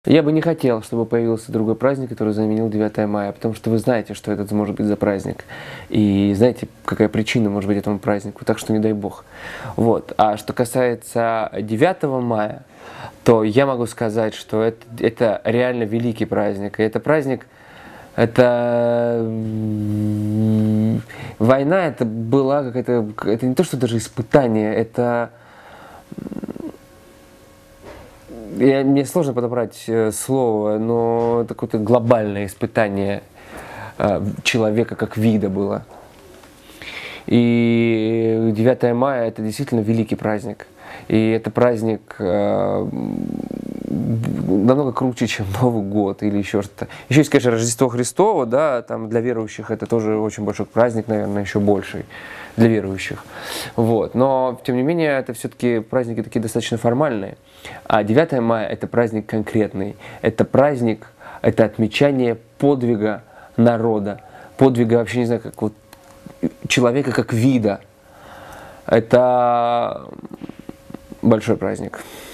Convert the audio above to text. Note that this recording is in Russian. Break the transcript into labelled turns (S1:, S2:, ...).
S1: Я бы не хотел, чтобы появился другой праздник, который заменил 9 мая, потому что вы знаете, что это может быть за праздник. И знаете, какая причина может быть этому празднику, так что не дай бог. Вот. А что касается 9 мая, то я могу сказать, что это реально великий праздник. И это праздник, это война, это была какая-то, это не то, что даже испытание, это... Мне сложно подобрать слово, но это какое-то глобальное испытание человека как вида было. И 9 мая это действительно великий праздник. И это праздник намного круче, чем Новый год или еще что-то. Еще есть, конечно, Рождество Христово, да, там для верующих это тоже очень большой праздник, наверное, еще больший для верующих. Вот. Но, тем не менее, это все-таки праздники такие достаточно формальные. А 9 мая это праздник конкретный. Это праздник, это отмечание подвига народа. Подвига, вообще не знаю, как вот человека как вида. Это большой праздник.